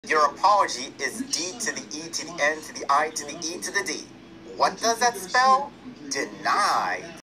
Your apology is D to the E to the N to the I to the E to the D. What does that spell? Denied.